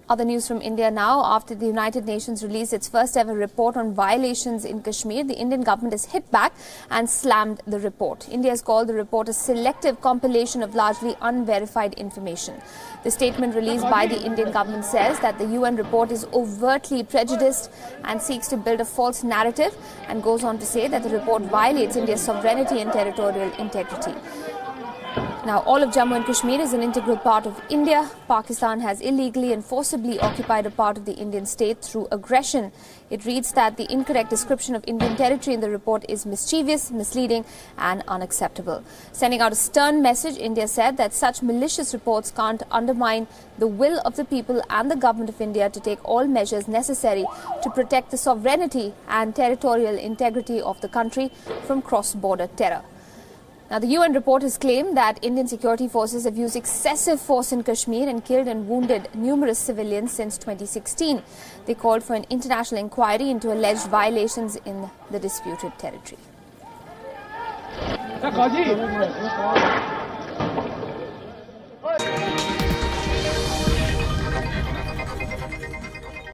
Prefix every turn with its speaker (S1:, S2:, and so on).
S1: Other news from India now. After the United Nations released its first ever report on violations in Kashmir, the Indian government has hit back and slammed the report. India has called the report a selective compilation of largely unverified information. The statement released by the Indian government says that the UN report is overtly prejudiced and seeks to build a false narrative, and goes on to say that the report violates India's sovereignty and territorial integrity. Now, all of Jammu and Kashmir is an integral part of India. Pakistan has illegally and forcibly occupied a part of the Indian state through aggression. It reads that the incorrect description of Indian territory in the report is mischievous, misleading and unacceptable. Sending out a stern message, India said that such malicious reports can't undermine the will of the people and the government of India to take all measures necessary to protect the sovereignty and territorial integrity of the country from cross-border terror. Now, the UN report has claimed that Indian security forces have used excessive force in Kashmir and killed and wounded numerous civilians since 2016. They called for an international inquiry into alleged violations in the disputed territory.